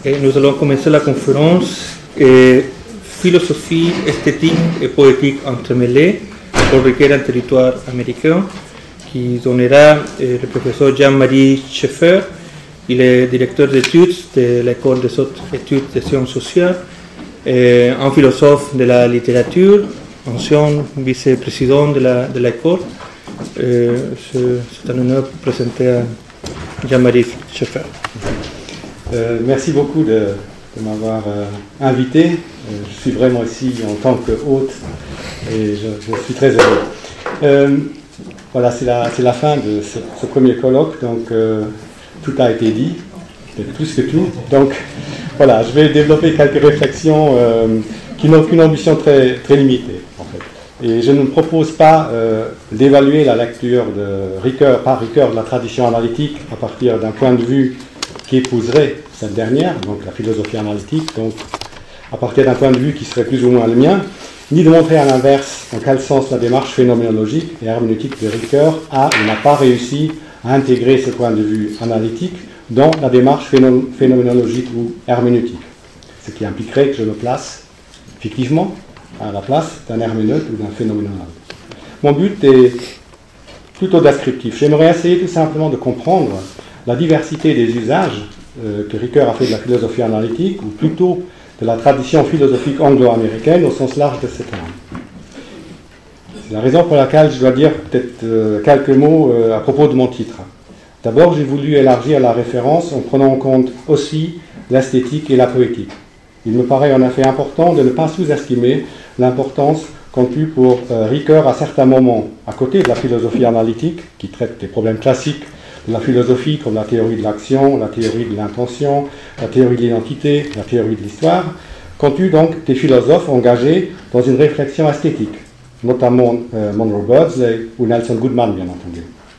Et nous allons commencer la conférence Philosophie, esthétique et poétique entremêlées pour recueillir un territoire américain qui donnera le professeur Jean-Marie Schaeffer. Il est directeur d'études de l'école des hautes études des sciences sociales, un philosophe de la littérature, ancien vice-président de l'école. C'est un honneur de présenter Jean-Marie Schaeffer. Merci beaucoup de m'avoir invité. Je suis vraiment ici en tant que hôte et je suis très heureux. Voilà, c'est la fin de ce premier colloque, donc tout a été dit, peut-être plus que tout. Donc voilà, je vais développer quelques réflexions qui n'ont qu'une ambition très, très limitée, en fait. Et je ne me propose pas d'évaluer la lecture de Ricoeur, par Ricoeur, de la tradition analytique à partir d'un point de vue qui épouserait cette dernière, donc la philosophie analytique, donc à partir d'un point de vue qui serait plus ou moins le mien, ni de montrer à l'inverse en quel sens la démarche phénoménologique et herméneutique de Ricoeur n'a pas réussi à intégrer ce point de vue analytique dans la démarche phénoménologique ou herméneutique, ce qui impliquerait que je me place fictivement à la place d'un herméneute ou d'un phénoménologue. Mon but est plutôt descriptif. J'aimerais essayer tout simplement de comprendre la diversité des usages que Ricoeur a fait de la philosophie analytique, ou plutôt de la tradition philosophique anglo-américaine au sens large de ce terme. C'est la raison pour laquelle je dois dire peut-être quelques mots à propos de mon titre. D'abord, j'ai voulu élargir la référence en prenant en compte aussi l'esthétique et la poétique. Il me paraît en effet important de ne pas sous-estimer l'importance qu'ont eu pour Ricoeur à certains moments, à côté de la philosophie analytique, qui traite des problèmes classiques de la philosophie comme la théorie de l'action, la théorie de l'intention, la théorie de l'identité, la théorie de l'histoire, qu'ont eu donc des philosophes engagés dans une réflexion esthétique, notamment Monroe Beardsley ou Nelson Goodman, bien entendu.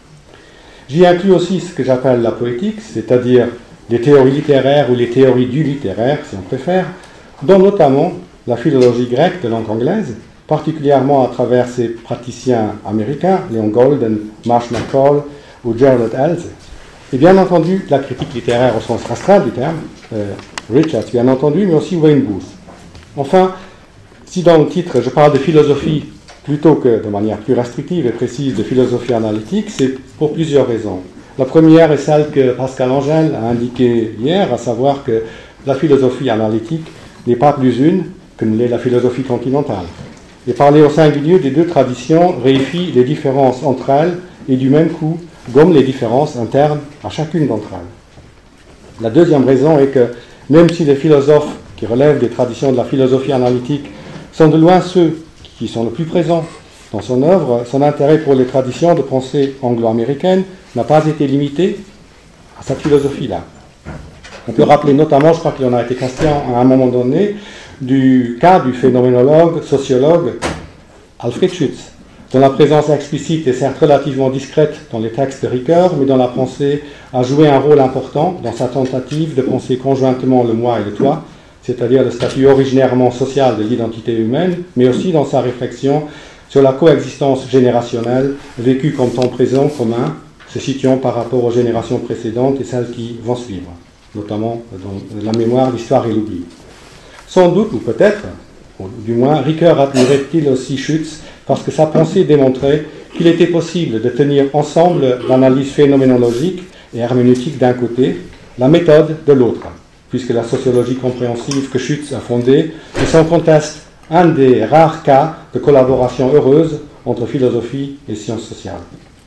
J'y inclus aussi ce que j'appelle la poétique, c'est-à-dire les théories littéraires ou les théories du littéraire, si on préfère, dont notamment la philologie grecque de langue anglaise, particulièrement à travers ses praticiens américains, Leon Golden, Marsh McCall ou Gerald Held, et bien entendu la critique littéraire au sens restreint du terme, Richards bien entendu, mais aussi Wayne Booth. Enfin, si dans le titre je parle de philosophie plutôt que de manière plus restrictive et précise de philosophie analytique, c'est pour plusieurs raisons. La première est celle que Pascal Angel a indiquée hier, à savoir que la philosophie analytique n'est pas plus une que ne l'est la philosophie continentale. Et parler au singulier des deux traditions réifie les différences entre elles et du même coup gomme les différences internes à chacune d'entre elles. La deuxième raison est que même si les philosophes qui relèvent des traditions de la philosophie analytique sont de loin ceux qui sont le plus présents dans son œuvre, son intérêt pour les traditions de pensée anglo-américaine n'a pas été limité à cette philosophie-là. On peut rappeler notamment, je crois qu'il en a été question à un moment donné, du cas du phénoménologue, sociologue Alfred Schutz, dont la présence explicite est certes relativement discrète dans les textes de Ricoeur, mais dont la pensée a joué un rôle important dans sa tentative de penser conjointement le moi et le toi, c'est-à-dire le statut originairement social de l'identité humaine, mais aussi dans sa réflexion sur la coexistence générationnelle vécue comme temps présent commun, se situant par rapport aux générations précédentes et celles qui vont suivre, notamment dans la mémoire, l'histoire et l'oubli. Sans doute, ou peut-être, ou du moins, Ricoeur admirait-il aussi Schutz parce que sa pensée démontrait qu'il était possible de tenir ensemble l'analyse phénoménologique et herméneutique d'un côté, la méthode de l'autre, puisque la sociologie compréhensive que Schutz a fondée est sans conteste un des rares cas de collaboration heureuse entre philosophie et sciences sociales.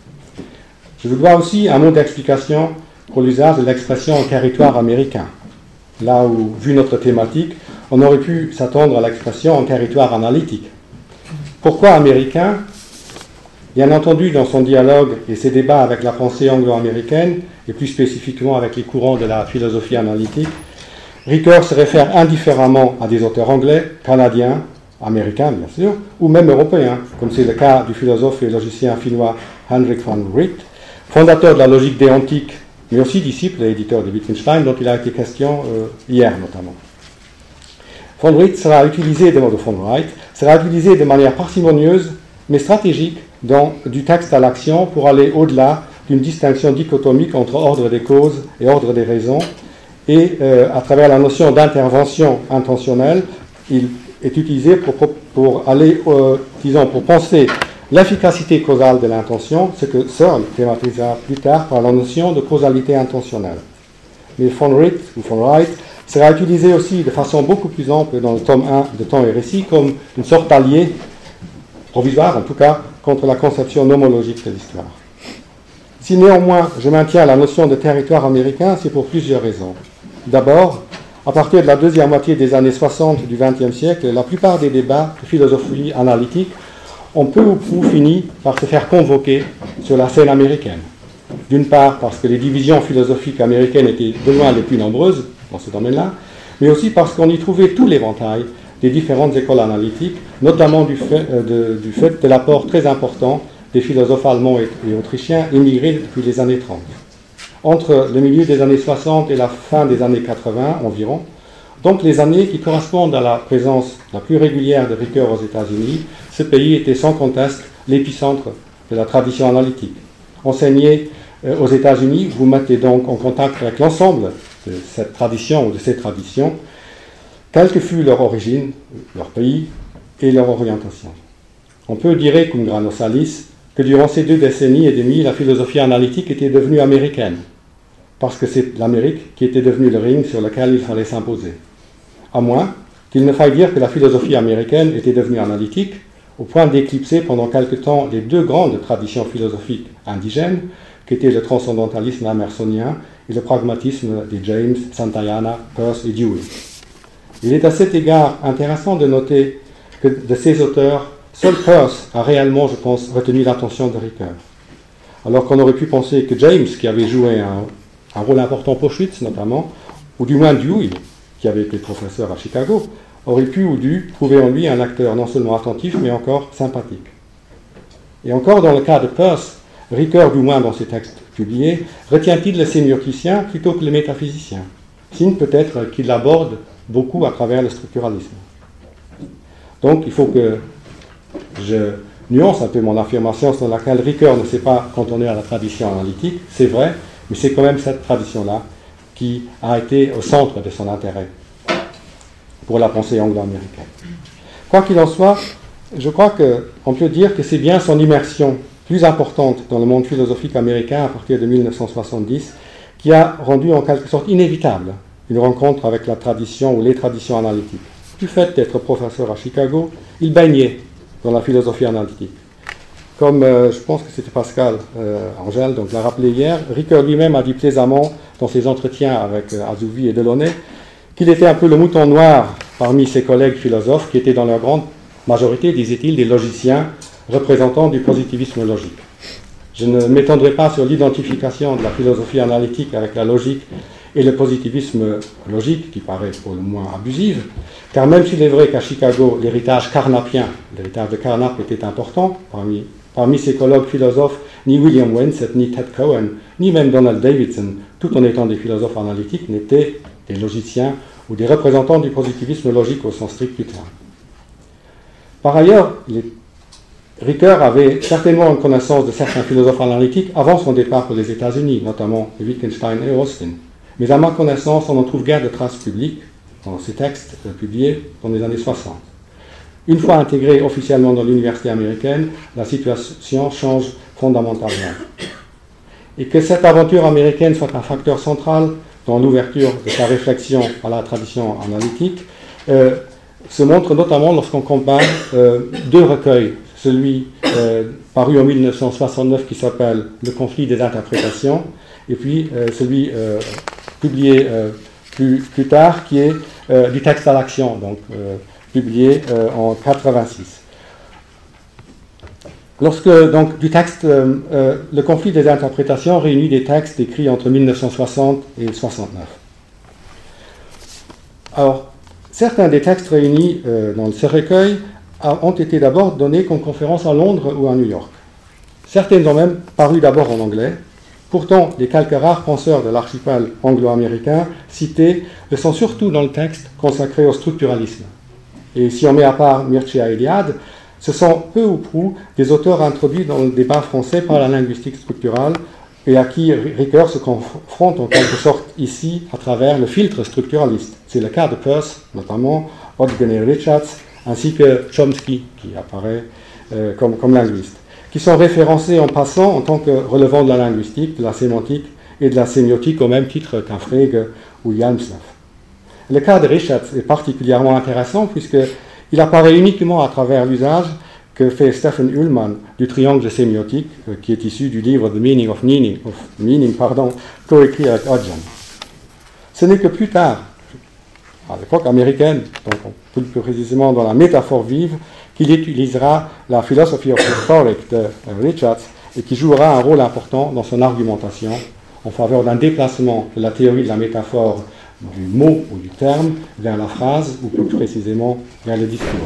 Je vous dois aussi un mot d'explication pour l'usage de l'expression « territoire américain », là où, vu notre thématique, on aurait pu s'attendre à l'expression « en territoire analytique ». Pourquoi américain ? Bien entendu, dans son dialogue et ses débats avec la pensée anglo-américaine, et plus spécifiquement avec les courants de la philosophie analytique, Ricoeur se réfère indifféremment à des auteurs anglais, canadiens, américains bien sûr, ou même européens, comme c'est le cas du philosophe et logicien finnois Henrik von Wright, fondateur de la logique déontique, mais aussi disciple et éditeur de Wittgenstein, dont il a été question hier notamment. Von Wright sera utilisé de manière parcimonieuse, mais stratégique, du texte à l'action pour aller au-delà d'une distinction dichotomique entre ordre des causes et ordre des raisons, et à travers la notion d'intervention intentionnelle, il est utilisé pour aller, disons, pour penser l'efficacité causale de l'intention, ce que Searle thématisera plus tard par la notion de causalité intentionnelle. Mais von Wright sera utilisé aussi de façon beaucoup plus ample dans le tome 1 de Temps et Récit comme une sorte d'allié, provisoire en tout cas, contre la conception nomologique de l'histoire. Si néanmoins je maintiens la notion de territoire américain, c'est pour plusieurs raisons. D'abord, à partir de la deuxième moitié des années 60 du XXe siècle, la plupart des débats de philosophie analytique ont peu ou prou fini par se faire convoquer sur la scène américaine. D'une part parce que les divisions philosophiques américaines étaient de loin les plus nombreuses dans ce domaine-là, mais aussi parce qu'on y trouvait tout l'éventail des différentes écoles analytiques, notamment du fait de l'apport très important des philosophes allemands et autrichiens immigrés depuis les années 30. Entre le milieu des années 60 et la fin des années 80 environ, donc les années qui correspondent à la présence la plus régulière de Ricoeur aux États-Unis, ce pays était sans conteste l'épicentre de la tradition analytique. Enseigner aux États-Unis, vous mettez donc en contact avec l'ensemble de cette tradition ou de ces traditions, quelle que fût leur origine, leur pays et leur orientation. On peut dire, cum grano salis, que durant ces 2 décennies et demie, la philosophie analytique était devenue américaine, parce que c'est l'Amérique qui était devenue le ring sur lequel il fallait s'imposer. À moins qu'il ne faille dire que la philosophie américaine était devenue analytique, au point d'éclipser pendant quelque temps les 2 grandes traditions philosophiques indigènes, qui étaient le transcendantalisme emersonien et le pragmatisme des James, Santayana, Peirce et Dewey. Il est à cet égard intéressant de noter que de ces auteurs, seul Peirce a réellement, je pense, retenu l'attention de Ricoeur. Alors qu'on aurait pu penser que James, qui avait joué un rôle important pour Schütz notamment, ou du moins Dewey, qui avait été professeur à Chicago, aurait pu ou dû trouver en lui un acteur non seulement attentif, mais encore sympathique. Et encore dans le cas de Peirce, Ricoeur, du moins dans ses textes publiés, retient-il le sémioticien plutôt que le métaphysicien, signe peut-être qu'il l'aborde beaucoup à travers le structuralisme. Donc il faut que je nuance un peu mon affirmation sur laquelle Ricoeur ne s'est pas cantonné à la tradition analytique, c'est vrai, mais c'est quand même cette tradition-là qui a été au centre de son intérêt pour la pensée anglo-américaine. Quoi qu'il en soit, je crois qu'on peut dire que c'est bien son immersion plus importante dans le monde philosophique américain à partir de 1970 qui a rendu en quelque sorte inévitable une rencontre avec la tradition ou les traditions analytiques. Du fait d'être professeur à Chicago, il baignait dans la philosophie analytique. Comme je pense que c'était Pascal Angèle, donc l'a rappelé hier, Ricoeur lui-même a dit plaisamment dans ses entretiens avec Azouvi et Delaunay qu'il était un peu le mouton noir parmi ses collègues philosophes qui étaient dans leur grande majorité, disait-il, des logiciens représentants du positivisme logique. Je ne m'étendrai pas sur l'identification de la philosophie analytique avec la logique et le positivisme logique, qui paraît pour le moins abusive, car même s'il est vrai qu'à Chicago, l'héritage carnapien, l'héritage de Carnap était important, parmi ses collègues philosophes, ni William Wensett, ni Ted Cohen, ni même Donald Davidson, tout en étant des philosophes analytiques, n'étaient des logiciens ou des représentants du positivisme logique au sens strict du terme. Par ailleurs, Ricoeur avait certainement une connaissance de certains philosophes analytiques avant son départ pour les États-Unis, notamment Wittgenstein et Austin. Mais à ma connaissance, on n'en trouve guère de traces publiques dans ces textes publiés dans les années 60. Une fois intégré officiellement dans l'université américaine, la situation change fondamentalement. Et que cette aventure américaine soit un facteur central dans l'ouverture de sa réflexion à la tradition analytique se montre notamment lorsqu'on compare 2 recueils. Celui paru en 1969 qui s'appelle « Le conflit des interprétations » et puis celui publié plus tard qui est du texte à l'action, donc publié en 86. Lorsque, donc, du texte, le conflit des interprétations réunit des textes écrits entre 1960 et 69. Alors, certains des textes réunis dans ce recueil ont été d'abord donnés comme conférences à Londres ou à New York. Certaines ont même paru d'abord en anglais. Pourtant, les quelques rares penseurs de l'archipel anglo-américain cités le sont surtout dans le texte consacré au structuralisme. Et si on met à part Mircea Eliade, ce sont peu ou prou des auteurs introduits dans le débat français par la linguistique structurale et à qui Ricoeur se confronte en quelque sorte ici à travers le filtre structuraliste. C'est le cas de Peirce, notamment, Hodgkin et Richards, ainsi que Chomsky, qui apparaît comme linguiste, qui sont référencés en passant en tant que relevant de la linguistique, de la sémantique et de la sémiotique au même titre qu'un Frege ou Hjelmslev. Le cas de Richards est particulièrement intéressant puisqu'il apparaît uniquement à travers l'usage que fait Stephen Ullman du triangle sémiotique, qui est issu du livre The Meaning of Meaning, coécrit avec Hodgkin. Ce n'est que plus tard, à l'époque américaine, donc plus précisément dans la métaphore vive, qu'il utilisera la Philosophy of Rhetoric de Richards et qui jouera un rôle important dans son argumentation en faveur d'un déplacement de la théorie de la métaphore du mot ou du terme vers la phrase, ou plus précisément vers le discours.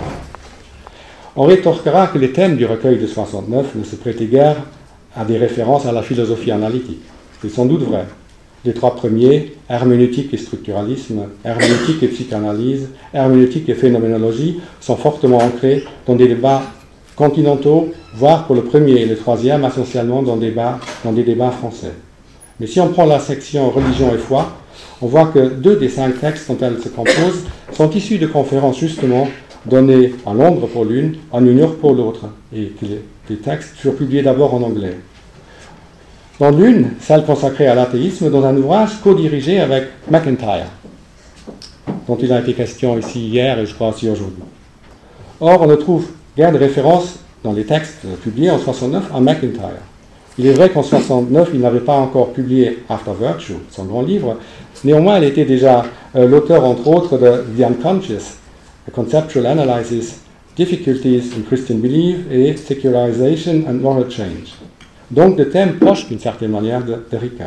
On rétorquera que les thèmes du recueil de 69 ne se prêtaient guère à des références à la philosophie analytique. C'est sans doute vrai. Les trois premiers, herméneutique et structuralisme, herméneutique et psychanalyse, herméneutique et phénoménologie, sont fortement ancrés dans des débats continentaux, voire pour le premier et le troisième, essentiellement dans des débats français. Mais si on prend la section religion et foi, on voit que 2 des 5 textes dont elle se compose sont issus de conférences justement données à Londres pour l'une, à New York pour l'autre, et que les textes furent publiés d'abord en anglais. Dans l'une, celle consacrée à l'athéisme, dans un ouvrage co-dirigé avec MacIntyre, dont il a été question ici hier et je crois aussi aujourd'hui. Or, on ne trouve guère de référence dans les textes publiés en 69 à MacIntyre. Il est vrai qu'en 69, il n'avait pas encore publié After Virtue, son grand livre. Néanmoins, il était déjà l'auteur, entre autres, de The Unconscious, A Conceptual Analysis, Difficulties in Christian Belief et Secularization and Moral Change. Donc, de thèmes proches, d'une certaine manière, de Ricoeur.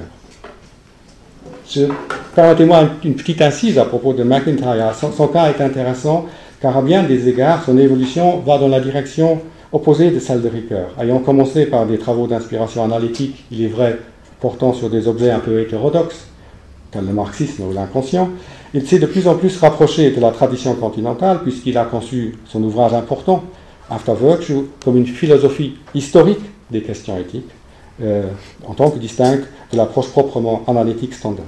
Permettez-moi une petite incise à propos de MacIntyre. Son cas est intéressant, car à bien des égards, son évolution va dans la direction opposée de celle de Ricoeur. Ayant commencé par des travaux d'inspiration analytique, il est vrai, portant sur des objets un peu hétérodoxes, tels le marxisme ou l'inconscient, il s'est de plus en plus rapproché de la tradition continentale, puisqu'il a conçu son ouvrage important, After Virtue, comme une philosophie historique des questions éthiques, en tant que distincte de l'approche proprement analytique standard.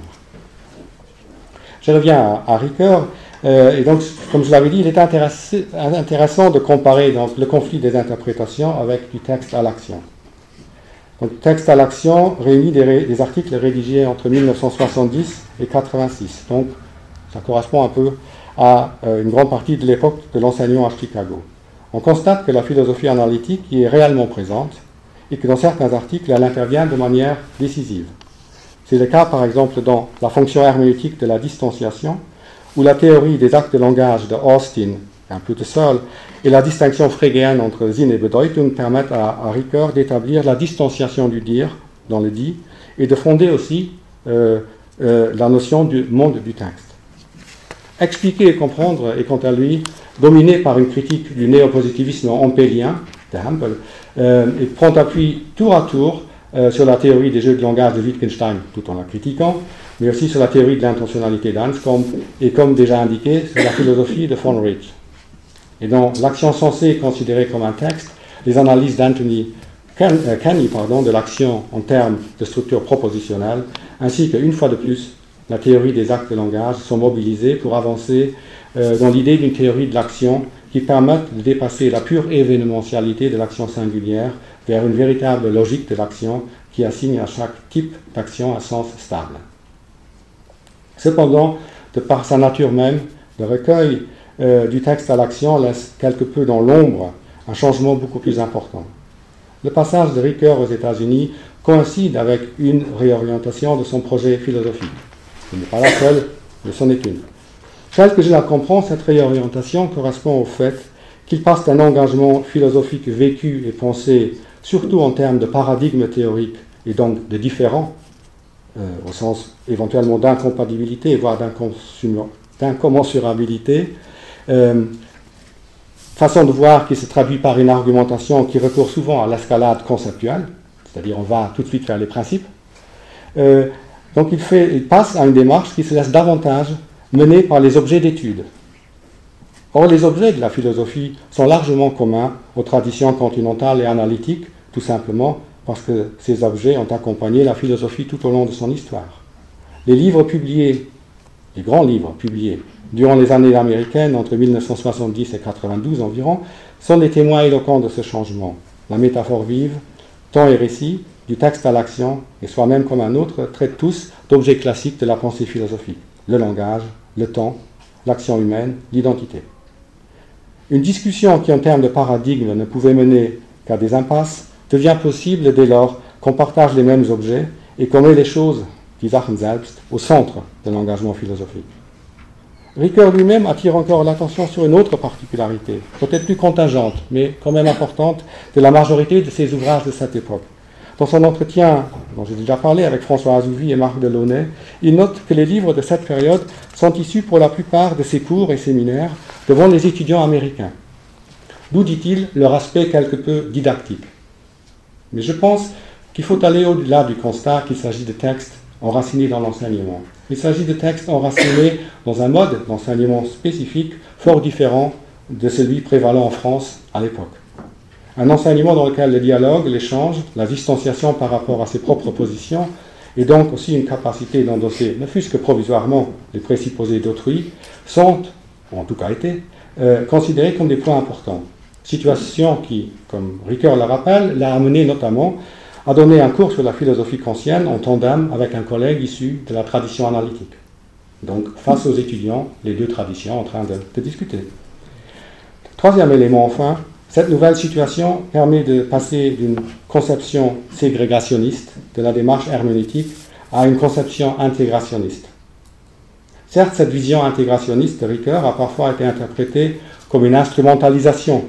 Je reviens à Ricoeur, et donc, comme je l'avais dit, il est intéressant de comparer donc, le conflit des interprétations avec du texte à l'action. Donc, texte à l'action réunit des articles rédigés entre 1970 et 86. Donc, ça correspond un peu à une grande partie de l'époque de l'enseignement à Chicago. On constate que la philosophie analytique y est réellement présente et que dans certains articles, elle intervient de manière décisive. C'est le cas, par exemple, dans la fonction herméneutique de la distanciation, où la théorie des actes de langage de Austin, un peu de Searle, et la distinction frégéenne entre Sinn et Bedeutung permettent à Ricoeur d'établir la distanciation du dire dans le dit et de fonder aussi la notion du monde du texte. Expliquer et comprendre est quant à lui dominé par une critique du néopositivisme ampélien de Hampel et prend appui tour à tour sur la théorie des jeux de langage de Wittgenstein, tout en la critiquant, mais aussi sur la théorie de l'intentionnalité d'Anscombe et, comme déjà indiqué, sur la philosophie de von Wrede. Et dans l'action sensée considérée comme un texte, les analyses d'Anthony Kenny de l'action en termes de structure propositionnelle, ainsi qu'une fois de plus, la théorie des actes de langage sont mobilisées pour avancer dans l'idée d'une théorie de l'action qui permette de dépasser la pure événementialité de l'action singulière vers une véritable logique de l'action qui assigne à chaque type d'action un sens stable. Cependant, de par sa nature même, le recueil du texte à l'action laisse quelque peu dans l'ombre un changement beaucoup plus important. Le passage de Ricoeur aux États-Unis coïncide avec une réorientation de son projet philosophique. Ce n'est pas la seule, mais c'en est une. Telle que je la comprends, cette réorientation correspond au fait qu'il passe d'un engagement philosophique vécu et pensé, surtout en termes de paradigme théorique et donc de différent, au sens éventuellement d'incompatibilité, voire d'incommensurabilité, façon de voir qui se traduit par une argumentation qui recourt souvent à l'escalade conceptuelle, c'est-à-dire on va tout de suite vers les principes. Donc il passe à une démarche qui se laisse davantage mener par les objets d'étude. Or, les objets de la philosophie sont largement communs aux traditions continentales et analytiques, tout simplement parce que ces objets ont accompagné la philosophie tout au long de son histoire. Les livres publiés, les grands livres publiés durant les années américaines, entre 1970 et 1992 environ, sont des témoins éloquents de ce changement. La métaphore vive, temps et récit, du texte à l'action, et soi-même comme un autre, traitent tous d'objets classiques de la pensée philosophique. Le langage, le temps, l'action humaine, l'identité. Une discussion qui, en termes de paradigme, ne pouvait mener qu'à des impasses, devient possible dès lors qu'on partage les mêmes objets et qu'on met les choses, die Sachen selbst, au centre de l'engagement philosophique. Ricoeur lui-même attire encore l'attention sur une autre particularité, peut-être plus contingente, mais quand même importante, de la majorité de ses ouvrages de cette époque. Dans son entretien, dont j'ai déjà parlé avec François Azouvi et Marc Delaunay, il note que les livres de cette période sont issus pour la plupart de ses cours et séminaires devant les étudiants américains. D'où, dit-il, leur aspect quelque peu didactique. Mais je pense qu'il faut aller au-delà du constat qu'il s'agit de textes enracinés dans l'enseignement. Il s'agit de textes enracinés dans un mode d'enseignement spécifique fort différent de celui prévalant en France à l'époque. Un enseignement dans lequel le dialogue, l'échange, la distanciation par rapport à ses propres positions, et donc aussi une capacité d'endosser, ne fût-ce que provisoirement, les présupposés d'autrui, sont, ou en tout cas étaient, considérés comme des points importants. Situation qui, comme Ricoeur le rappelle, l'a amené notamment à donner un cours sur la philosophie kantienne en tandem avec un collègue issu de la tradition analytique. Donc, face aux étudiants, les deux traditions en train de discuter. Troisième élément, enfin, cette nouvelle situation permet de passer d'une conception ségrégationniste de la démarche herméneutique à une conception intégrationniste. Certes, cette vision intégrationniste de Ricoeur a parfois été interprétée comme une instrumentalisation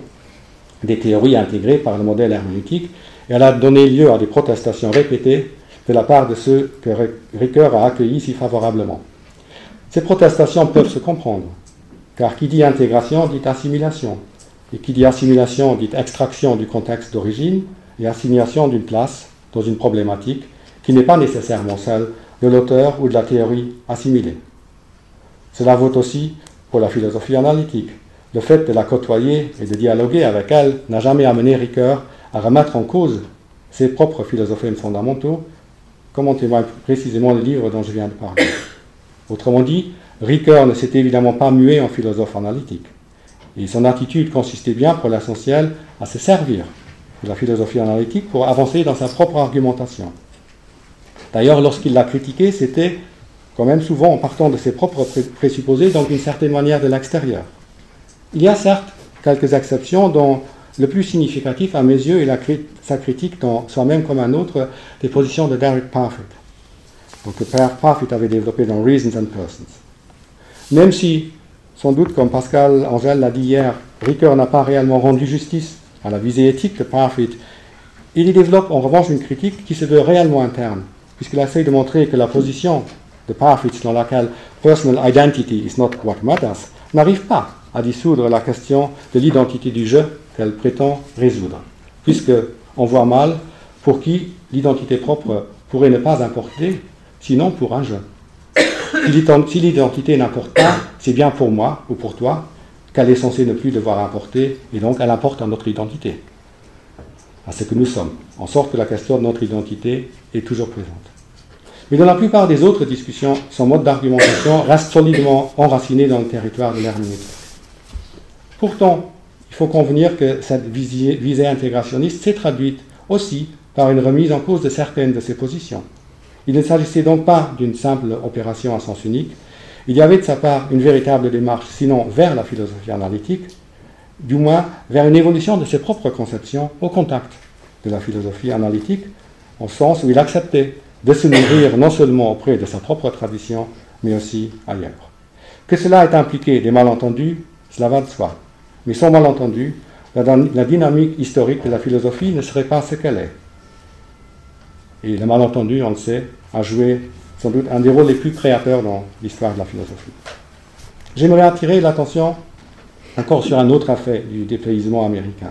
des théories intégrées par le modèle herméneutique, et elle a donné lieu à des protestations répétées de la part de ceux que Ricoeur a accueillis si favorablement. Ces protestations peuvent se comprendre, car qui dit intégration dit assimilation, et qui dit assimilation dit extraction du contexte d'origine et assignation d'une place dans une problématique qui n'est pas nécessairement celle de l'auteur ou de la théorie assimilée. Cela vaut aussi pour la philosophie analytique. Le fait de la côtoyer et de dialoguer avec elle n'a jamais amené Ricoeur à remettre en cause ses propres philosophèmes fondamentaux, comme en témoigne précisément le livre dont je viens de parler. Autrement dit, Ricoeur ne s'est évidemment pas mué en philosophe analytique, et son attitude consistait bien pour l'essentiel à se servir de la philosophie analytique pour avancer dans sa propre argumentation. D'ailleurs, lorsqu'il l'a critiquée, c'était quand même souvent en partant de ses propres présupposés, donc d'une certaine manière de l'extérieur. Il y a certes quelques exceptions dont le plus significatif à mes yeux est sa critique dans Soi-même comme un autre des positions de Derek Parfit, donc que Parfit avait développé dans Reasons and Persons. Même si, sans doute comme Pascal Angèle l'a dit hier, Ricoeur n'a pas réellement rendu justice à la visée éthique de Parfit, il y développe en revanche une critique qui se veut réellement interne, puisqu'il essaie de montrer que la position de Parfit dans laquelle personal identity is not what matters n'arrive pas à dissoudre la question de l'identité du je qu'elle prétend résoudre, puisqu'on voit mal pour qui l'identité propre pourrait ne pas importer, sinon pour un je. Si l'identité n'importe pas, c'est bien pour moi ou pour toi qu'elle est censée ne plus devoir importer, et donc elle importe à notre identité, à ce que nous sommes, en sorte que la question de notre identité est toujours présente. Mais dans la plupart des autres discussions, son mode d'argumentation reste solidement enraciné dans le territoire de l'herméneutique. Pourtant, il faut convenir que cette visée intégrationniste s'est traduite aussi par une remise en cause de certaines de ses positions. Il ne s'agissait donc pas d'une simple opération à sens unique, il y avait de sa part une véritable démarche, sinon vers la philosophie analytique, du moins vers une évolution de ses propres conceptions au contact de la philosophie analytique, au sens où il acceptait de se nourrir non seulement auprès de sa propre tradition, mais aussi ailleurs. Que cela ait impliqué des malentendus, cela va de soi. Mais sans malentendu, la dynamique historique de la philosophie ne serait pas ce qu'elle est. Et le malentendu, on le sait, a joué sans doute un des rôles les plus créateurs dans l'histoire de la philosophie. J'aimerais attirer l'attention encore sur un autre effet du dépaysement américain.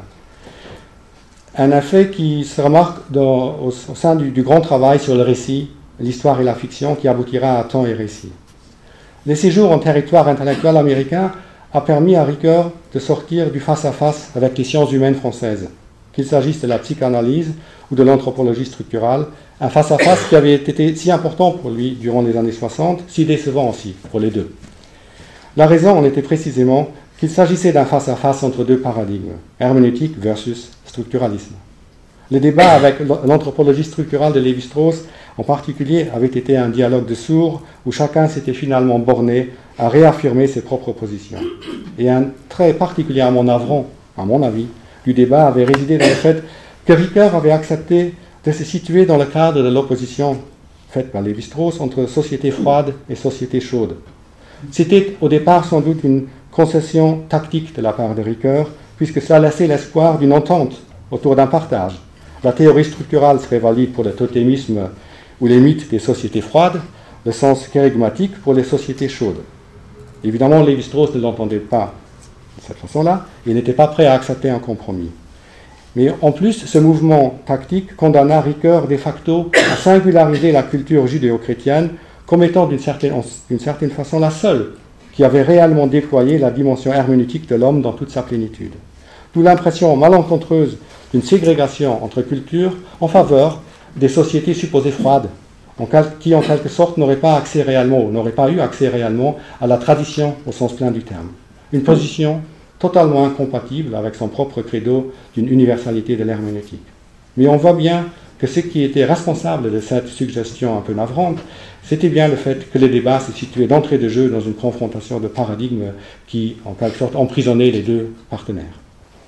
Un effet qui se remarque au sein du grand travail sur le récit, l'histoire et la fiction, qui aboutira à Temps et récit. Les séjours en territoire intellectuel américain a permis à Ricoeur de sortir du face-à-face avec les sciences humaines françaises, qu'il s'agisse de la psychanalyse ou de l'anthropologie structurale, un face-à-face qui avait été si important pour lui durant les années 60, si décevant aussi pour les deux. La raison en était précisément qu'il s'agissait d'un face-à-face entre deux paradigmes, herméneutique versus structuralisme. Le débat avec l'anthropologie structurale de Lévi-Strauss, en particulier, avait été un dialogue de sourds où chacun s'était finalement borné à réaffirmer ses propres positions. Et un trait particulièrement navrant, à mon avis, du débat avait résidé dans le fait que Ricoeur avait accepté de se situer dans le cadre de l'opposition faite par Lévi-Strauss entre société froide et société chaude. C'était au départ sans doute une concession tactique de la part de Ricoeur, puisque cela laissait l'espoir d'une entente autour d'un partage. La théorie structurale serait valide pour le totémisme ou les mythes des sociétés froides, le sens kérigmatique pour les sociétés chaudes. Évidemment, Lévi-Strauss ne l'entendait pas de cette façon-là, et n'était pas prêt à accepter un compromis. Mais en plus, ce mouvement tactique condamna Ricoeur de facto à singulariser la culture judéo-chrétienne comme étant d'une certaine façon la seule qui avait réellement déployé la dimension herméneutique de l'homme dans toute sa plénitude. D'où l'impression malencontreuse d'une ségrégation entre cultures en faveur des sociétés supposées froides, qui en quelque sorte n'auraient pas eu accès réellement à la tradition au sens plein du terme. Une position totalement incompatible avec son propre credo d'une universalité de l'herméneutique. Mais on voit bien que ce qui était responsable de cette suggestion un peu navrante, c'était bien le fait que les débats se situaient d'entrée de jeu dans une confrontation de paradigmes qui, en quelque sorte, emprisonnaient les deux partenaires.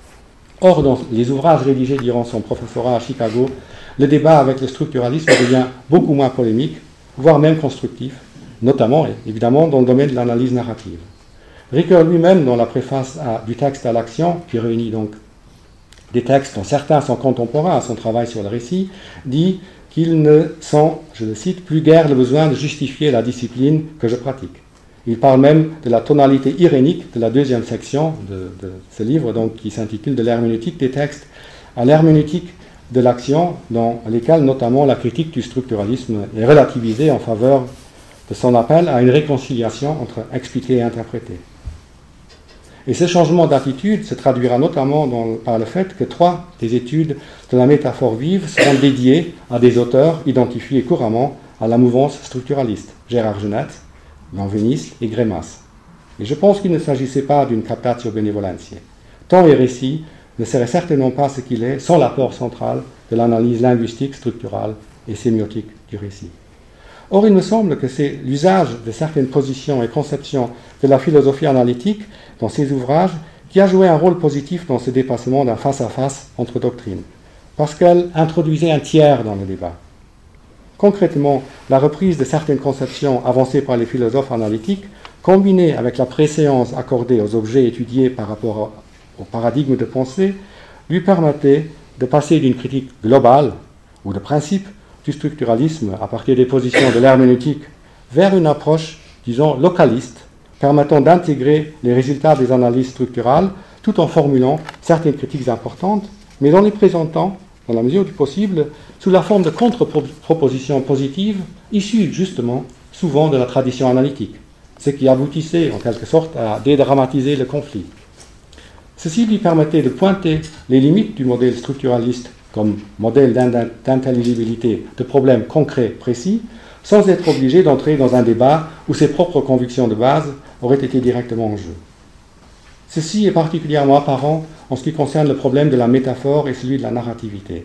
Or, dans les ouvrages rédigés durant son professorat à Chicago, le débat avec le structuralisme devient beaucoup moins polémique, voire même constructif, notamment, évidemment, dans le domaine de l'analyse narrative. Ricoeur lui-même, dans la préface du texte à l'action, qui réunit donc des textes dont certains sont contemporains à son travail sur le récit, dit qu'il ne sent, je le cite, plus guère le besoin de justifier la discipline que je pratique. Il parle même de la tonalité irénique de la deuxième section de ce livre, donc, qui s'intitule « De l'herméneutique des textes à l'herméneutique de l'action », dans lesquels notamment la critique du structuralisme est relativisée en faveur de son appel à une réconciliation entre expliquer et interpréter. Et ce changement d'attitude se traduira notamment par le fait que 3 des études de la métaphore vive seront dédiées à des auteurs identifiés couramment à la mouvance structuraliste, Gérard Genette, Benveniste et Grémas. Et je pense qu'il ne s'agissait pas d'une captatio benevolentiae. Temps et récit ne serait certainement pas ce qu'il est sans l'apport central de l'analyse linguistique, structurale et sémiotique du récit. Or, il me semble que c'est l'usage de certaines positions et conceptions de la philosophie analytique dans ces ouvrages qui a joué un rôle positif dans ce dépassement d'un face-à-face entre doctrines, parce qu'elle introduisait un tiers dans le débat. Concrètement, la reprise de certaines conceptions avancées par les philosophes analytiques, combinée avec la préséance accordée aux objets étudiés par rapport au paradigme de pensée, lui permettait de passer d'une critique globale ou de principe du structuralisme à partir des positions de l'herméneutique vers une approche, disons, localiste, permettant d'intégrer les résultats des analyses structurales tout en formulant certaines critiques importantes, mais en les présentant, dans la mesure du possible, sous la forme de contre-propositions positives issues justement souvent de la tradition analytique, ce qui aboutissait en quelque sorte à dédramatiser le conflit. Ceci lui permettait de pointer les limites du modèle structuraliste comme modèle d'intelligibilité de problèmes concrets, précis, sans être obligé d'entrer dans un débat où ses propres convictions de base auraient été directement en jeu. Ceci est particulièrement apparent en ce qui concerne le problème de la métaphore et celui de la narrativité.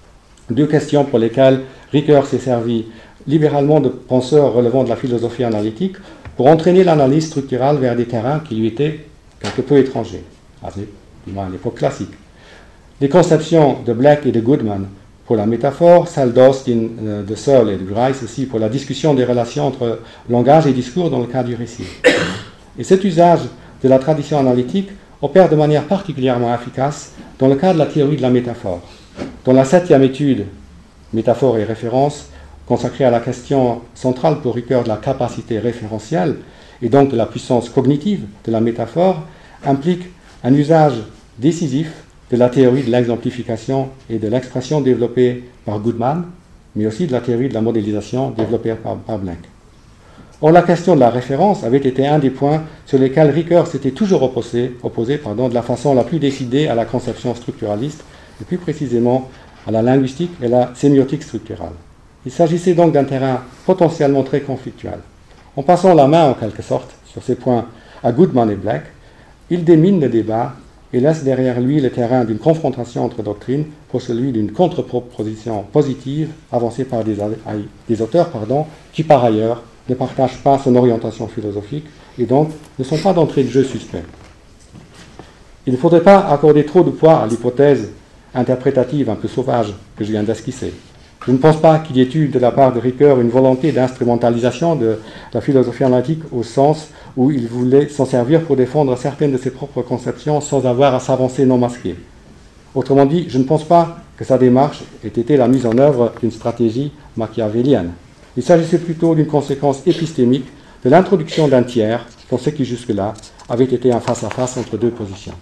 2 questions pour lesquelles Ricoeur s'est servi libéralement de penseurs relevant de la philosophie analytique pour entraîner l'analyse structurale vers des terrains qui lui étaient quelque peu étrangers, du moins à l'époque classique. Les conceptions de Black et de Goodman pour la métaphore, celles d'Austin, de Searle et de Grice aussi pour la discussion des relations entre langage et discours dans le cas du récit. Et cet usage de la tradition analytique opère de manière particulièrement efficace dans le cas de la théorie de la métaphore. Dans la 7e étude, Métaphore et référence, consacrée à la question centrale pour Ricoeur de la capacité référentielle et donc de la puissance cognitive de la métaphore, implique un usage décisif de la théorie de l'exemplification et de l'expression développée par Goodman, mais aussi de la théorie de la modélisation développée par Blank. Or, la question de la référence avait été un des points sur lesquels Ricoeur s'était toujours opposé de la façon la plus décidée à la conception structuraliste, et plus précisément à la linguistique et la sémiotique structurale. Il s'agissait donc d'un terrain potentiellement très conflictuel. En passant la main, en quelque sorte, sur ces points à Goodman et Black, il démine le débat et laisse derrière lui le terrain d'une confrontation entre doctrines pour celui d'une contre-proposition positive avancée par des auteurs qui, par ailleurs, ne partagent pas son orientation philosophique et donc ne sont pas d'entrée de jeu suspects. Il ne faudrait pas accorder trop de poids à l'hypothèse interprétative un peu sauvage que je viens d'esquisser. Je ne pense pas qu'il y ait eu de la part de Ricoeur une volonté d'instrumentalisation de la philosophie analytique au sens où il voulait s'en servir pour défendre certaines de ses propres conceptions sans avoir à s'avancer non masqué. Autrement dit, je ne pense pas que sa démarche ait été la mise en œuvre d'une stratégie machiavélienne. Il s'agissait plutôt d'une conséquence épistémique de l'introduction d'un tiers dans ce qui jusque-là avait été un face-à-face entre deux positions.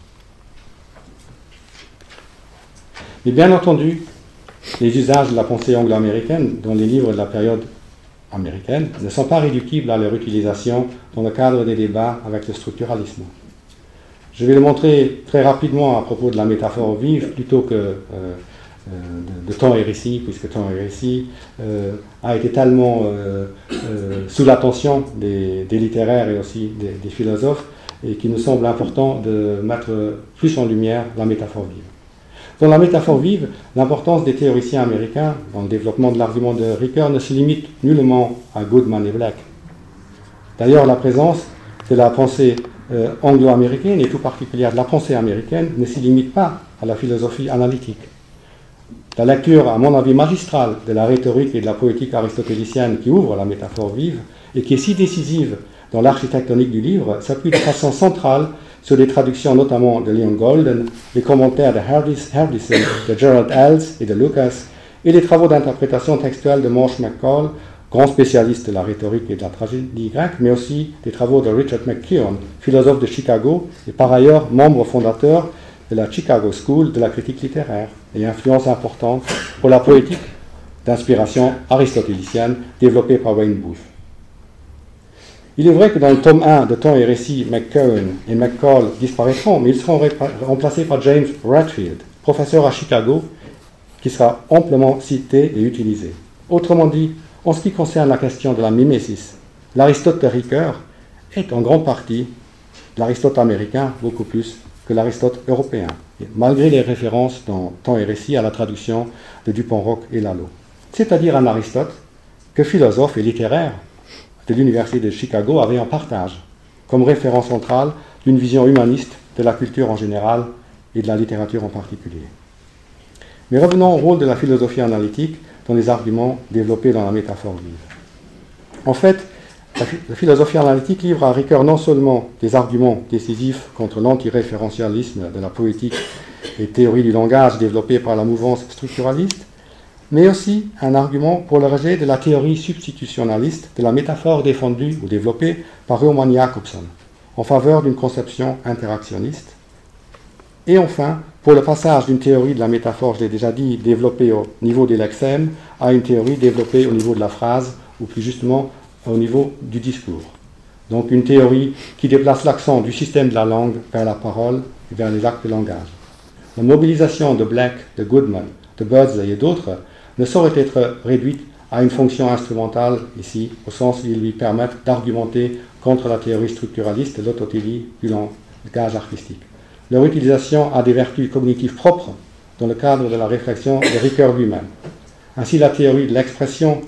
Mais bien entendu, les usages de la pensée anglo-américaine dans les livres de la période américaine ne sont pas réductibles à leur utilisation dans le cadre des débats avec le structuralisme. Je vais le montrer très rapidement à propos de la métaphore vive plutôt que de temps et récit, puisque temps et récit a été tellement sous l'attention des littéraires et aussi des philosophes, et qu'il nous semble important de mettre plus en lumière la métaphore vive. Dans la métaphore vive, l'importance des théoriciens américains dans le développement de l'argument de Ricoeur ne se limite nullement à Goodman et Black. D'ailleurs, la présence de la pensée anglo-américaine, et tout particulièrement de la pensée américaine, ne s'y limite pas à la philosophie analytique. La lecture, à mon avis, magistrale de la rhétorique et de la poétique aristotélicienne qui ouvre la métaphore vive, et qui est si décisive dans l'architectonique du livre, s'appuie de façon centrale sur les traductions notamment de Leon Golden, les commentaires de Hardison, de Gerald Ells et de Lucas, et les travaux d'interprétation textuelle de Marsh McCall, grand spécialiste de la rhétorique et de la tragédie grecque, mais aussi des travaux de Richard McKeown, philosophe de Chicago, et par ailleurs membre fondateur de la Chicago School de la critique littéraire, et influence importante pour la poétique d'inspiration aristotélicienne développée par Wayne Booth. Il est vrai que dans le tome 1 de Temps et Récit, McKeown et McCall disparaîtront, mais ils seront remplacés par James Redfield, professeur à Chicago, qui sera amplement cité et utilisé. Autrement dit, en ce qui concerne la question de la mimésis, l'Aristote de Ricoeur est en grande partie l'Aristote américain, beaucoup plus que l'Aristote européen, malgré les références dans Temps et Récit à la traduction de Dupont-Roch et Lalo. C'est-à-dire un Aristote que philosophes et littéraires de l'Université de Chicago avaient en partage, comme référence centrale d'une vision humaniste de la culture en général et de la littérature en particulier. Mais revenons au rôle de la philosophie analytique dans les arguments développés dans la métaphore vive. En fait, la philosophie analytique livre à Ricoeur non seulement des arguments décisifs contre l'antiréférentialisme de la poétique et théorie du langage développée par la mouvance structuraliste, mais aussi un argument pour le rejet de la théorie substitutionnaliste de la métaphore défendue ou développée par Roman Jakobson en faveur d'une conception interactionniste. Et enfin, pour le passage d'une théorie de la métaphore, je l'ai déjà dit, développée au niveau des lexèmes, à une théorie développée au niveau de la phrase, ou plus justement au niveau du discours. Donc une théorie qui déplace l'accent du système de la langue vers la parole et vers les actes de langage. La mobilisation de Black, de Goodman, de Beardsley et d'autres ne saurait être réduite à une fonction instrumentale ici, au sens où ils lui permettent d'argumenter contre la théorie structuraliste de l'autothélie du langage artistique. Leur utilisation a des vertus cognitives propres dans le cadre de la réflexion de Ricoeur lui-même. Ainsi, la théorie de l'expression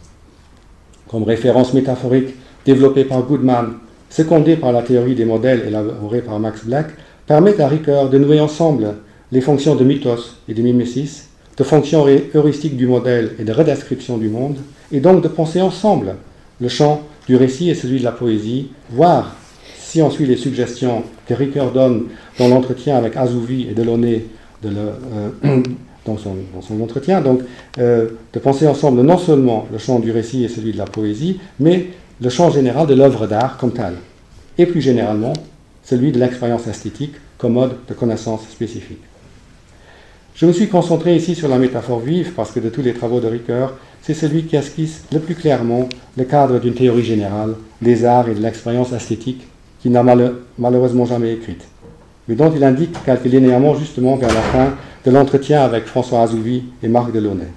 comme référence métaphorique développée par Goodman, secondée par la théorie des modèles élaborée par Max Black, permet à Ricoeur de nouer ensemble les fonctions de mythos et de mimésis, de fonctions heuristiques du modèle et de redescription du monde, et donc de penser ensemble le champ du récit et celui de la poésie, voire, si on suit les suggestions que Ricoeur donne dans l'entretien avec Azouvi et Delaunay dans son entretien, donc de penser ensemble non seulement le champ du récit et celui de la poésie, mais le champ général de l'œuvre d'art comme tel, et plus généralement celui de l'expérience esthétique comme mode de connaissance spécifique. Je me suis concentré ici sur la métaphore vive parce que de tous les travaux de Ricoeur, c'est celui qui esquisse le plus clairement le cadre d'une théorie générale des arts et de l'expérience esthétique qu'il n'a malheureusement jamais écrite, mais dont il indique quelques linéaments justement vers la fin de l'entretien avec François Azouvi et Marc Delaunay.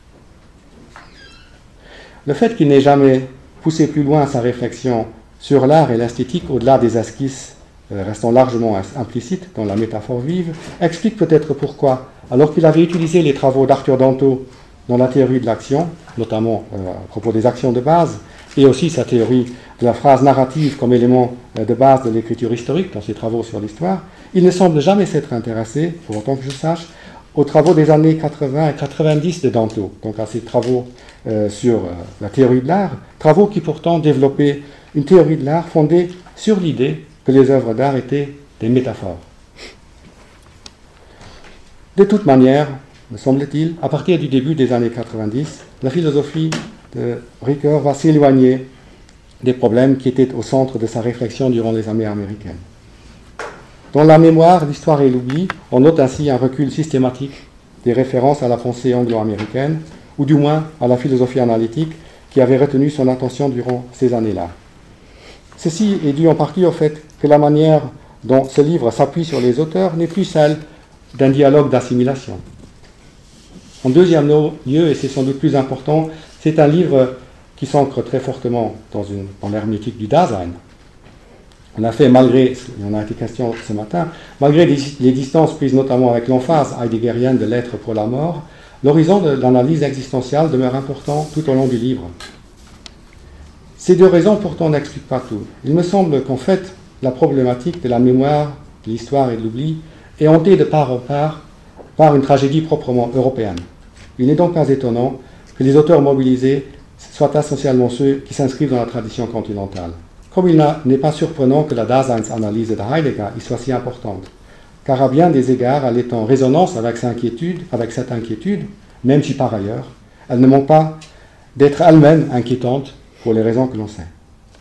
Le fait qu'il n'ait jamais poussé plus loin sa réflexion sur l'art et l'esthétique au-delà des esquisses restant largement implicites dans la métaphore vive, explique peut-être pourquoi, alors qu'il avait utilisé les travaux d'Arthur Danto dans la théorie de l'action, notamment à propos des actions de base, et aussi sa théorie de la phrase narrative comme élément de base de l'écriture historique dans ses travaux sur l'histoire, il ne semble jamais s'être intéressé, pour autant que je sache, aux travaux des années 80 et 90 de Danto, donc à ses travaux sur la théorie de l'art, travaux qui pourtant développaient une théorie de l'art fondée sur l'idée que les œuvres d'art étaient des métaphores. De toute manière, me semble-t-il, à partir du début des années 90, la philosophie de Ricoeur va s'éloigner des problèmes qui étaient au centre de sa réflexion durant les années américaines. Dans la mémoire, l'histoire et l'oubli, on note ainsi un recul systématique des références à la pensée anglo-américaine, ou du moins à la philosophie analytique qui avait retenu son attention durant ces années-là. Ceci est dû en partie au fait que la manière dont ce livre s'appuie sur les auteurs n'est plus celle d'un dialogue d'assimilation. En deuxième lieu, et c'est sans doute plus important, c'est un livre qui s'ancre très fortement dans l'hermétique du Dasein. En effet, malgré, il en a été question ce matin, malgré les distances prises notamment avec l'emphase heideggerienne de l'être pour la mort, l'horizon de l'analyse existentielle demeure important tout au long du livre. Ces deux raisons pourtant n'expliquent pas tout. Il me semble qu'en fait, la problématique de la mémoire, de l'histoire et de l'oubli est hantée de part en part par une tragédie proprement européenne. Il n'est donc pas étonnant que les auteurs mobilisés soient essentiellement ceux qui s'inscrivent dans la tradition continentale. Comme il n'est pas surprenant que la Daseinsanalyse de Heidegger y soit si importante, car à bien des égards, elle est en résonance avec cette inquiétude, même si par ailleurs, elle ne manque pas d'être elle-même inquiétante pour les raisons que l'on sait.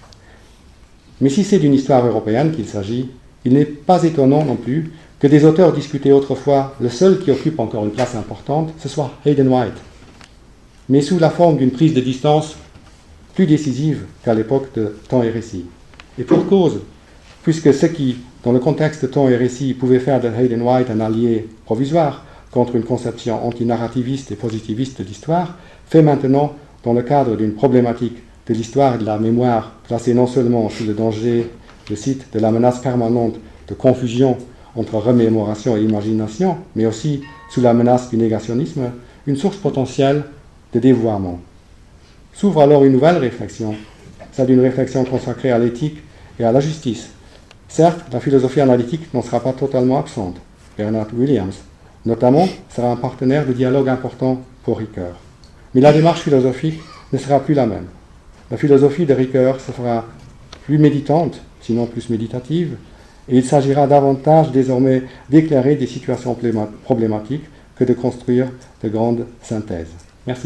Mais si c'est d'une histoire européenne qu'il s'agit, il n'est pas étonnant non plus que des auteurs discutés autrefois, le seul qui occupe encore une place importante, ce soit Hayden White, mais sous la forme d'une prise de distance plus décisive qu'à l'époque de Temps et Récit. Et pour cause, puisque ce qui, dans le contexte de Temps et Récit, pouvait faire de Hayden White un allié provisoire contre une conception antinarrativiste et positiviste de l'histoire, fait maintenant, dans le cadre d'une problématique de l'histoire et de la mémoire, placée non seulement sous le danger, je cite, de la menace permanente de confusion entre remémoration et imagination, mais aussi sous la menace du négationnisme, une source potentielle de dévoiement. S'ouvre alors une nouvelle réflexion, celle d'une réflexion consacrée à l'éthique et à la justice. Certes, la philosophie analytique n'en sera pas totalement absente. Bernard Williams, notamment, sera un partenaire de dialogue important pour Ricoeur. Mais la démarche philosophique ne sera plus la même. La philosophie de Ricoeur se fera plus méditante, sinon plus méditative, et il s'agira davantage désormais d'éclairer des situations problématiques que de construire de grandes synthèses. Merci.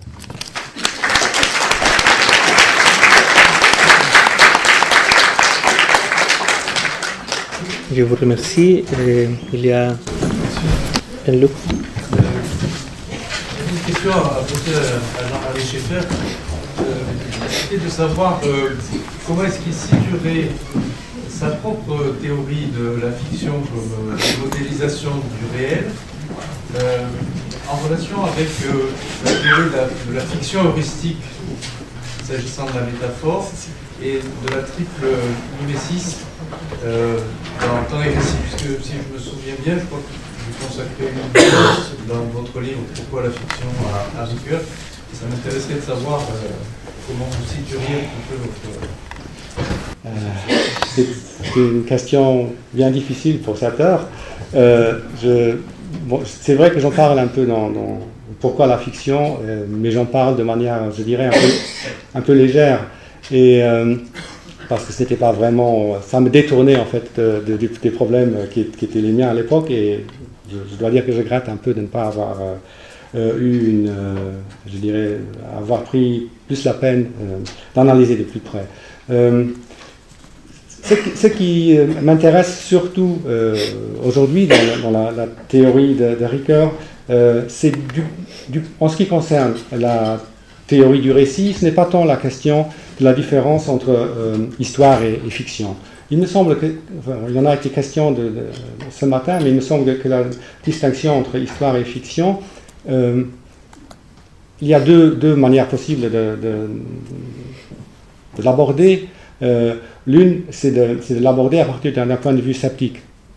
Je vous remercie. Il y a un look. Une question à poser à Jean-Marie Schaeffer. C'était de savoir comment est-ce qu'il situerait sa propre théorie de la fiction comme modélisation du réel en relation avec la théorie de la fiction heuristique s'agissant de la métaphore et de la triple mimésis dans Temps et Récit, puisque si je me souviens bien, je crois que vous consacrez une pièce dans votre livre Pourquoi la fiction à Ricoeur, et ça m'intéresserait de savoir comment vous situeriez un peu votre... C'est une question bien difficile pour cette heure. C'est vrai que j'en parle un peu dans Pourquoi la fiction, mais j'en parle de manière, je dirais, un peu légère. Et parce que c'était pas vraiment, ça me détournait en fait des problèmes qui étaient les miens à l'époque, et je dois dire que je regrette un peu de ne pas avoir je dirais, avoir pris plus la peine d'analyser de plus près. Ce qui m'intéresse surtout aujourd'hui dans la théorie de Ricoeur, c'est en ce qui concerne la théorie du récit, ce n'est pas tant la question de la différence entre histoire et fiction. il me semble que, enfin, il y en a été question ce matin, mais il me semble que la distinction entre histoire et fiction, il y a deux manières possibles de l'aborder. L'une, c'est de l'aborder à partir d'un point de vue sceptique,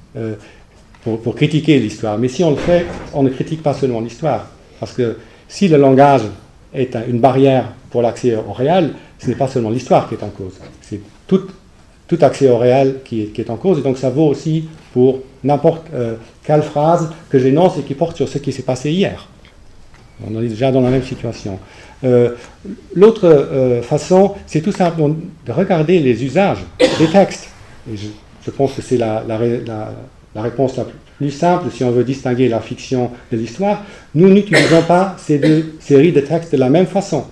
pour critiquer l'histoire. Mais si on le fait, on ne critique pas seulement l'histoire. Parce que si le langage est une barrière pour l'accès au réel, ce n'est pas seulement l'histoire qui est en cause. C'est tout accès au réel qui est en cause. Et donc ça vaut aussi pour n'importe quelle phrase que j'énonce et qui porte sur ce qui s'est passé hier. On est déjà dans la même situation. L'autre façon, c'est tout simplement de regarder les usages des textes. Et je pense que c'est la réponse la plus simple si on veut distinguer la fiction de l'histoire. Nous n'utilisons pas ces deux séries de textes de la même façon.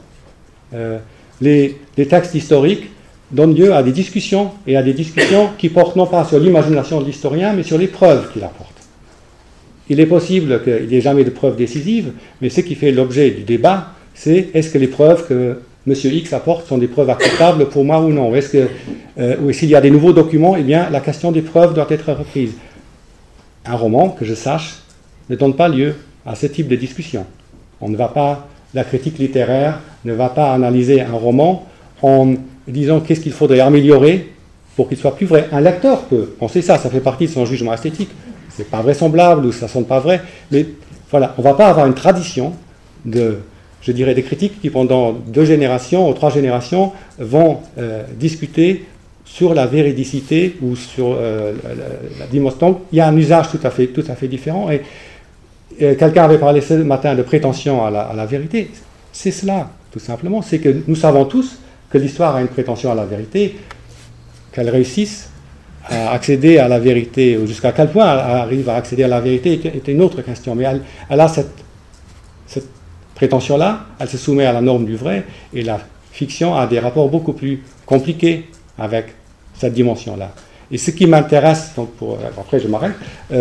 Les textes historiques donnent lieu à des discussions, et à des discussions qui portent non pas sur l'imagination de l'historien, mais sur les preuves qu'il apporte. Il est possible qu'il n'y ait jamais de preuves décisives, mais ce qui fait l'objet du débat, c'est est-ce que les preuves que M. X apporte sont des preuves acceptables pour moi ou non, ou s'il y a des nouveaux documents, eh bien la question des preuves doit être reprise. Un roman, que je sache, ne donne pas lieu à ce type de discussion. La critique littéraire ne va pas analyser un roman en disant qu'est-ce qu'il faudrait améliorer pour qu'il soit plus vrai. Un lecteur peut penser ça fait partie de son jugement esthétique. C'est pas vraisemblable ou ça sonne pas vrai, mais voilà, on va pas avoir une tradition des critiques qui pendant 2 générations ou 3 générations vont discuter sur la véridicité ou sur la dimension. Donc, il y a un usage tout à fait différent. Et quelqu'un avait parlé ce matin de prétention à la vérité. C'est cela, tout simplement. C'est que nous savons tous que l'histoire a une prétention à la vérité, qu'elle réussisse à accéder à la vérité, ou jusqu'à quel point elle arrive à accéder à la vérité est une autre question. Mais elle a cette prétention-là, elle se soumet à la norme du vrai, et la fiction a des rapports beaucoup plus compliqués avec cette dimension-là. Et ce qui m'intéresse, donc après je m'arrête,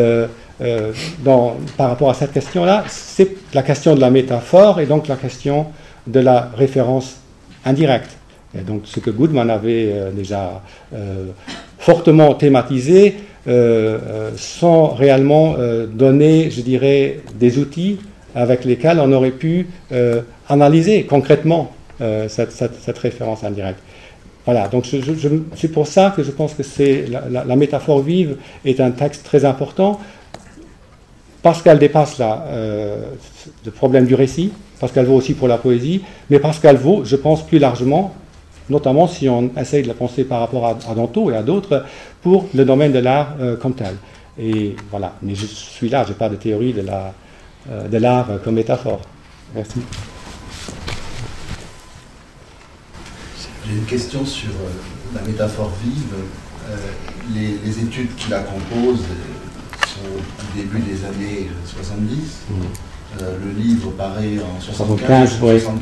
par rapport à cette question-là, c'est la question de la métaphore et donc la question de la référence indirecte. Et donc ce que Goodman avait déjà fortement thématisé, sans réellement donner, je dirais, des outils avec lesquels on aurait pu analyser concrètement cette référence indirecte. Voilà, donc c'est pour ça que je pense que la métaphore vive est un texte très important, parce qu'elle dépasse le problème du récit, parce qu'elle vaut aussi pour la poésie, mais parce qu'elle vaut, je pense, plus largement, notamment si on essaye de la penser par rapport à Danto et à d'autres, pour le domaine de l'art comme tel. Et voilà, mais je suis là, je n'ai pas de théorie de l'art comme métaphore. Merci. J'ai une question sur la métaphore vive. Les études qui la composent sont au début des années 70. Le livre paraît en 75.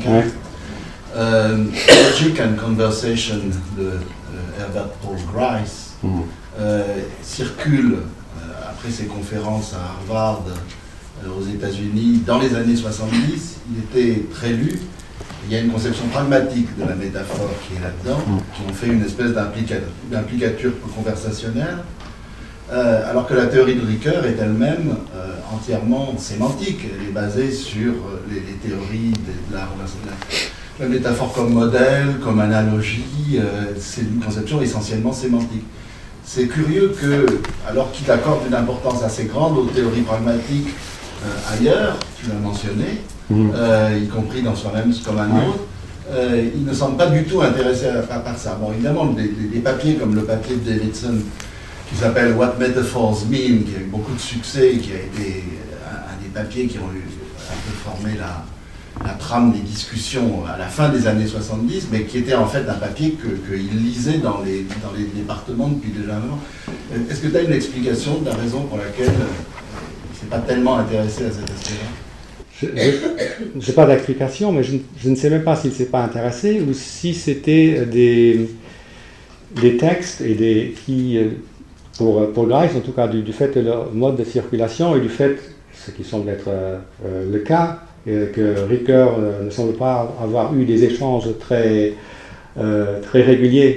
Logic and Conversation de Herbert Paul Grice circule après ses conférences à Harvard aux États-Unis dans les années 70. Il était très lu. Il y a une conception pragmatique de la métaphore qui est là-dedans, qui en fait une espèce d'implicature conversationnelle, alors que la théorie de Ricoeur est elle-même entièrement sémantique. Elle est basée sur les théories de la métaphore comme modèle, comme analogie. C'est une conception essentiellement sémantique. C'est curieux que, alors qu'il accorde une importance assez grande aux théories pragmatiques ailleurs, tu l'as mentionné, y compris dans Soi-même comme un autre, il ne semble pas du tout intéressé par ça. Bon, évidemment, des papiers comme le papier de Davidson, qui s'appelle What Metaphors Mean, qui a eu beaucoup de succès, qui a été un des papiers qui ont un peu formé la trame des discussions à la fin des années 70, mais qui était en fait un papier qu'il lisait dans les départements depuis déjà un an. Est-ce que tu as une explication de la raison pour laquelle il ne s'est pas tellement intéressé à cet aspect-là ? Je n'ai pas d'explication, mais je ne sais même pas s'il ne s'est pas intéressé ou si c'était des textes qui, pour Grice, en tout cas du fait de leur mode de circulation et du fait, ce qui semble être le cas, que Ricoeur ne semble pas avoir eu des échanges très réguliers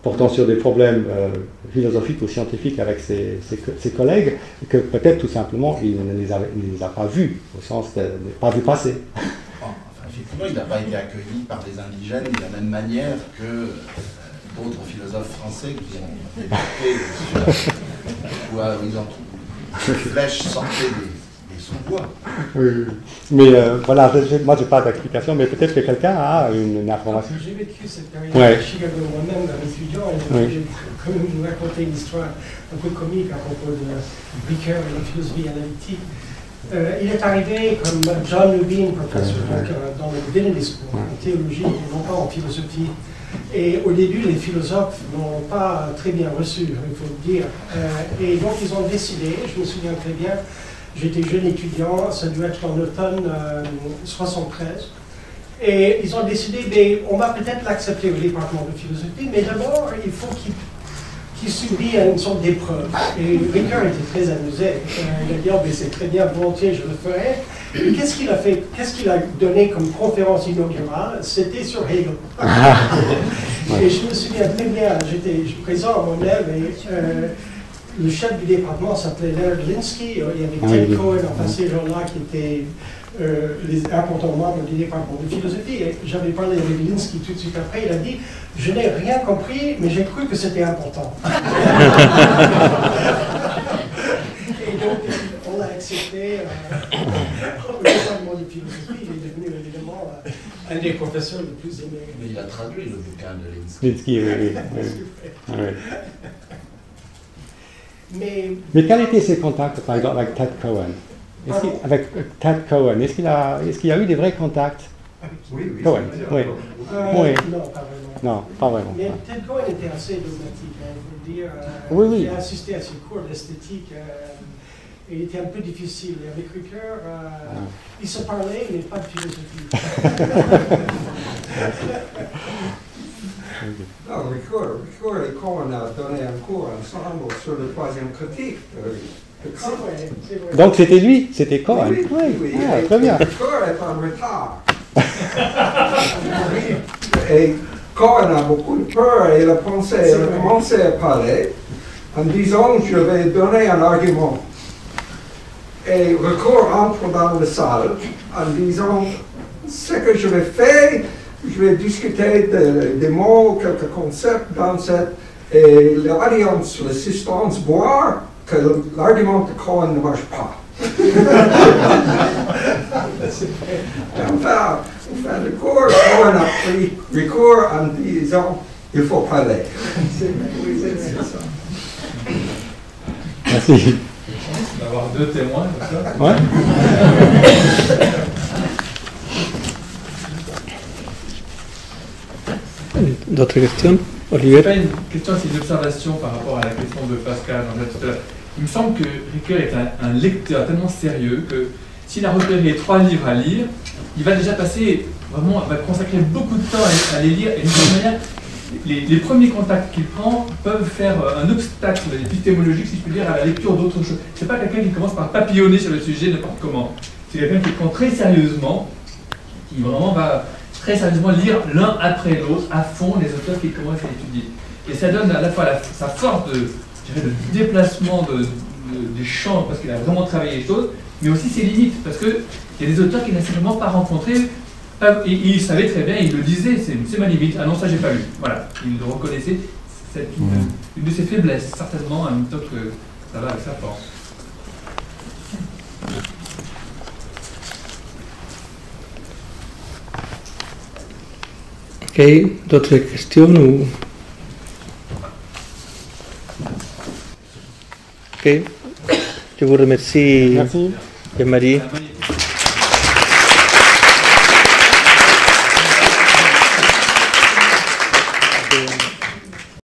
portant sur des problèmes philosophiques ou scientifiques avec ses collègues, que peut-être tout simplement il ne les a pas vus, au sens de ne pas vu passer. Effectivement, il n'a pas été accueilli par des indigènes de la même manière que d'autres philosophes français qui ont développé où ils ont les flèches sortaient des sous-bois. Oui. Mais voilà, moi j'ai pas d'explication, mais peut-être que quelqu'un a une information. J'ai vécu cette période à Chicago moi-même, un étudiant, et je vais quand même vous raconter une histoire un peu comique à propos de Ricoeur et la philosophie analytique. Il est arrivé comme John Lubin, professeur dans le Divinity School, en théologie et non pas en philosophie. Et au début, les philosophes n'ont pas très bien reçu, il faut le dire. Et donc, ils ont décidé, je me souviens très bien, j'étais jeune étudiant, ça doit être en automne 73. Et ils ont décidé, mais on va peut-être l'accepter au département de philosophie, mais d'abord, il faut qu'il subit une sorte d'épreuve. Et Ricoeur était très amusé. Il a dit, oh, mais c'est très bien, volontiers, je le ferai. Et qu'est-ce qu'il a fait? Qu'est-ce qu'il a donné comme conférence inaugurale? C'était sur Hegel. Et je me souviens très bien, j'étais présent à mon œuvre et le chef du département s'appelait Leonard Linsky. Il y avait Ted Cohen, enfin ces gens-là qui étaient les importants membres du département de philosophie. Et j'avais parlé avec Linsky tout de suite après. Il a dit, je n'ai rien compris, mais j'ai cru que c'était important. Et donc, on l'a accepté au département de philosophie. Il est devenu évidemment un des professeurs les plus aimés. Mais il a traduit le bouquin de Linsky. Linsky, oui. Mais quels étaient ses contacts, par exemple, avec Ted Cohen? Avec Ted Cohen, est-ce qu'il y a eu des vrais contacts? Oui. Cohen, oui. Oui. Non, pas vraiment. Non, pas vraiment. Mais Ted Cohen était assez dogmatique, je veux dire. Oui. J'ai assisté à ses cours d'esthétique. Et il était un peu difficile. Et avec Ricoeur, il se parlait, mais pas de philosophie. Non, Ricoeur et Cohen ont donné un cours ensemble sur le troisième critique. C'est vrai. Donc c'était lui, c'était Cohen. Oui. Ah, très bien. Ricoeur est en retard. Et Cohen a beaucoup de peur et il a commencé à parler en disant je vais donner un argument. Et Ricoeur entre dans la salle en disant ce que je vais faire, je vais discuter des mots, quelques concepts dans cette et l'audience, l'assistance boire que l'argument de Cohen ne marche pas. Enfin, au fin du cours, Cohen a pris Ricoeur en disant il faut parler. Merci. On va avoir deux témoins, comme ça. Ouais. D'autres questions? Olivier? C'est pas une question, c'est une observation par rapport à la question de Pascal. Tout à l'heure. Il me semble que Ricoeur est un lecteur tellement sérieux que s'il a repéré 3 livres à lire, il va déjà passer, vraiment, va consacrer beaucoup de temps à les lire. Et de toute manière, les premiers contacts qu'il prend peuvent faire un obstacle épistémologique, si je peux dire, à la lecture d'autres choses. C'est pas quelqu'un qui commence par papillonner sur le sujet n'importe comment. C'est quelqu'un qui prend très sérieusement, qui vraiment va très sérieusement lire l'un après l'autre, à fond, les auteurs qu'il commence à étudier. Et ça donne à la fois sa force de déplacement des champs, parce qu'il a vraiment travaillé les choses, mais aussi ses limites, parce qu'il y a des auteurs qu'il n'a simplement pas rencontrés, et il savait très bien, il le disait, c'est ma limite, ah non, ça j'ai pas lu. Voilà, il le reconnaissait, c'est une de ses faiblesses, certainement, en même temps que ça va avec sa force. Ok, d'autres questions ou... Ok, je vous remercie, Merci. Marie.